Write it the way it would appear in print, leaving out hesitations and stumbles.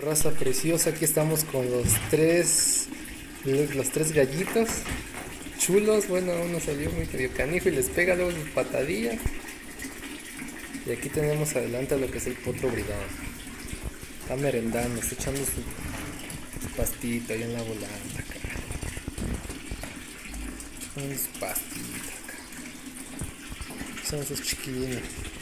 Raza preciosa, aquí estamos con los tres gallitos chulos. Bueno, uno salió muy medio canijo y les pega luego sus patadillas. Y aquí tenemos adelante a lo que es el potro brigado. Está merendando, está echando su pastito ahí en la volanta acá. Echando su pastito acá. Son esos chiquilines.